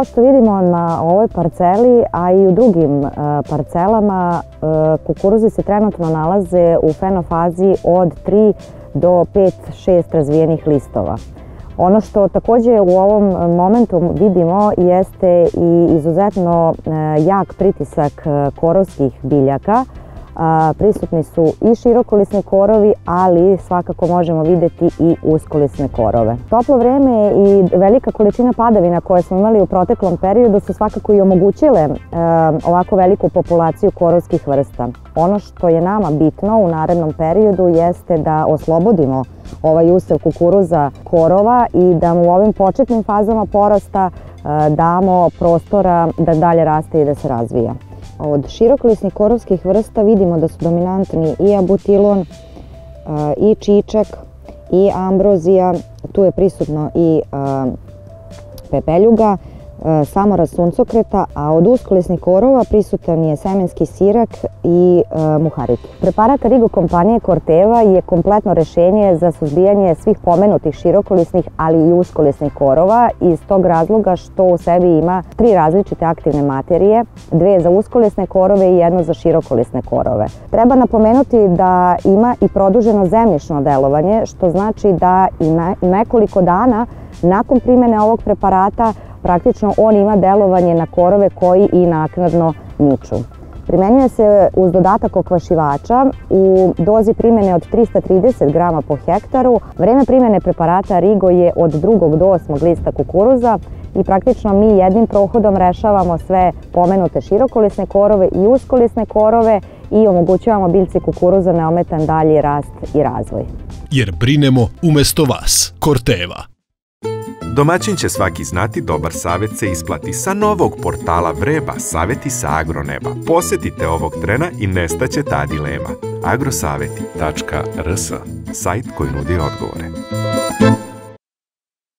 Kao što vidimo na ovoj parceli, a i u drugim parcelama, kukuruzi se trenutno nalaze u fenofazi od 3 do 5-6 razvijenih listova. Ono što također u ovom momentu vidimo jeste i izuzetno jak pritisak korovskih biljaka. Prisutni su i širokolisni korovi, ali svakako možemo vidjeti i uskolisne korove. Toplo vreme i velika količina padavina koje smo imali u proteklom periodu su svakako i omogućile ovako veliku populaciju korovskih vrsta. Ono što je nama bitno u narednom periodu jeste da oslobodimo ovaj usev kukuruza korova i da mu u ovim početnim fazama porasta damo prostora da dalje raste i da se razvija. Od širokolisnih korovskih vrsta vidimo da su dominantni i abutilon, i čičak, i ambrozija, tu je prisutno i pepeljuga, samoraz suncokreta, a od uskolisnih korova prisutan je semenski sirak i muharit. Preparat Arigo kompanije Corteva je kompletno rešenje za suzbijanje svih pomenutih širokolisnih, ali i uskolisnih korova iz tog razloga što u sebi ima 3 različite aktivne materije, 2 za uskolisne korove i 1 za širokolisne korove. Treba napomenuti da ima i produženo zemljišno delovanje, što znači da i nekoliko dana nakon primjene ovog preparata praktično on ima delovanje na korove koji i naknadno niču. Primenjuje se uz dodatak okvašivača u dozi primjene od 330 grama po hektaru. Vreme primjene preparata Arigo je od 2. do 8. lista kukuruza i praktično mi jednim prohodom rešavamo sve pomenute širokolisne korove i uskolisne korove i omogućavamo biljci kukuruza neometan dalji rast i razvoj. Jer brinemo umesto vas. Corteva. Domaćin će svaki znati, dobar savjet se isplati. Sa novog portala Vreba, savjeti sa agroneba. Posjetite ovog trena i nestaće ta dilema. agrosaveti.rs, sajt koji nudi odgovore.